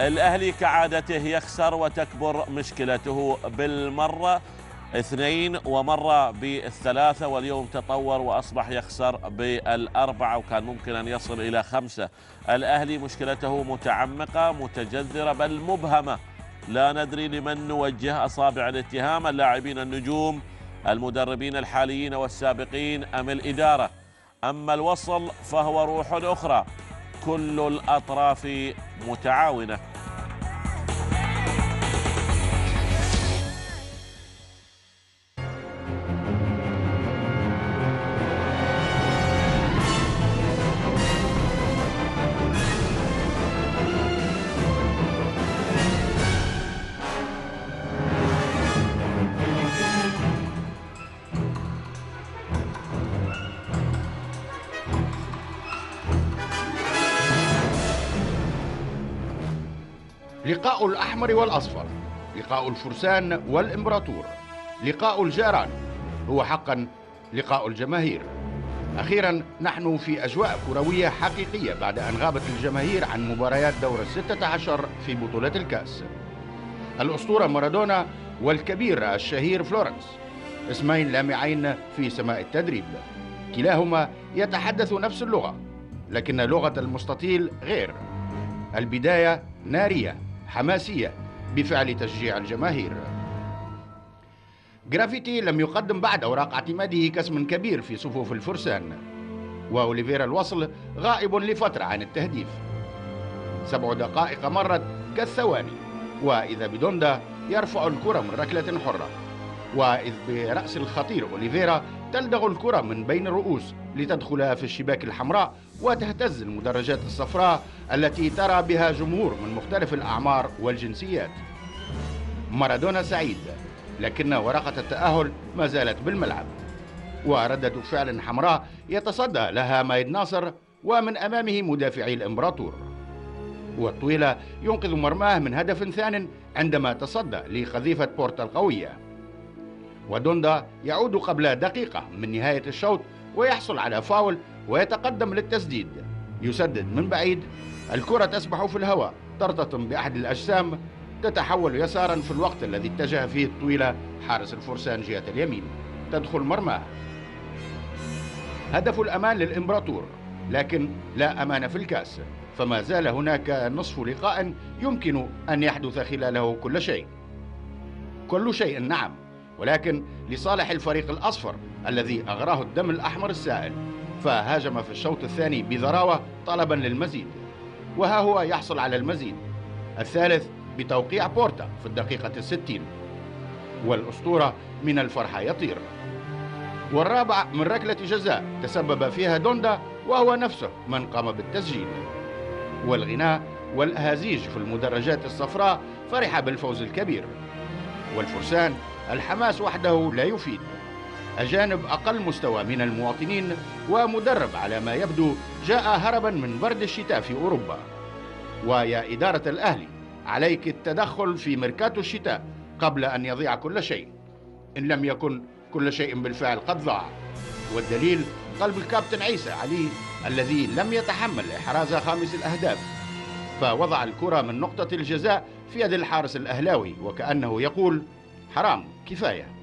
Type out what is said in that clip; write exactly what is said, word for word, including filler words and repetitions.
الأهلي كعادته يخسر وتكبر مشكلته بالمرة، اثنين ومرة بالثلاثة، واليوم تطور وأصبح يخسر بالأربعة وكان ممكن أن يصل إلى خمسة. الأهلي مشكلته متعمقة متجذرة بل مبهمة، لا ندري لمن نوجه أصابع الاتهام، اللاعبين النجوم، المدربين الحاليين والسابقين، أم الإدارة؟ أما الوصل فهو روح أخرى، كل الأطراف متعاونة. لقاء الأحمر والأصفر، لقاء الفرسان والإمبراطور، لقاء الجيران، هو حقا لقاء الجماهير. أخيرا نحن في أجواء كروية حقيقية بعد أن غابت الجماهير عن مباريات دور الستة عشر في بطولة الكأس. الأسطورة مارادونا والكبير الشهير فلورنس، اسمين لامعين في سماء التدريب، كلاهما يتحدث نفس اللغة، لكن لغة المستطيل غير. البداية نارية حماسية بفعل تشجيع الجماهير. جرافيتي لم يقدم بعد أوراق اعتماده كاسم كبير في صفوف الفرسان، وأوليفيرا الوصل غائب لفترة عن التهديف. سبع دقائق مرت كالثواني، وإذا بدوندا يرفع الكرة من ركلة حرة، وإذ برأس الخطير أوليفيرا تلدغ الكرة من بين الرؤوس لتدخل في الشباك الحمراء وتهتز المدرجات الصفراء التي ترى بها جمهور من مختلف الأعمار والجنسيات. مارادونا سعيد، لكن ورقة التأهل ما زالت بالملعب، وردة فعل حمراء يتصدى لها مايد ناصر ومن أمامه مدافعي الإمبراطور، والطويلة ينقذ مرماه من هدف ثان عندما تصدى لقذيفة بورتا القوية. ودوندا يعود قبل دقيقة من نهاية الشوط ويحصل على فاول ويتقدم للتسديد، يسدد من بعيد، الكرة تسبح في الهواء ترتطم بأحد الأجسام، تتحول يسارا في الوقت الذي اتجه فيه الطويلة حارس الفرسان جهة اليمين، تدخل مرماه. هدف الأمان للإمبراطور، لكن لا أمان في الكأس، فما زال هناك نصف لقاء يمكن أن يحدث خلاله كل شيء. كل شيء نعم، ولكن لصالح الفريق الأصفر الذي أغراه الدم الأحمر السائل، فهاجم في الشوط الثاني بضراوة طلبا للمزيد، وها هو يحصل على المزيد الثالث بتوقيع بورتا في الدقيقة الستين، والأسطورة من الفرحة يطير. والرابع من ركلة جزاء تسبب فيها دوندا، وهو نفسه من قام بالتسجيل. والغناء والأهازيج في المدرجات الصفراء فرح بالفوز الكبير. والفرسان الحماس وحده لا يفيد، أجانب أقل مستوى من المواطنين، ومدرب على ما يبدو جاء هربا من برد الشتاء في أوروبا. ويا إدارة الأهلي، عليك التدخل في ميركاتو الشتاء قبل أن يضيع كل شيء، إن لم يكن كل شيء بالفعل قد ضاع. والدليل قلب الكابتن عيسى علي الذي لم يتحمل إحراز خامس الأهداف، فوضع الكرة من نقطة الجزاء في يد الحارس الأهلاوي وكأنه يقول: حرام كفاية.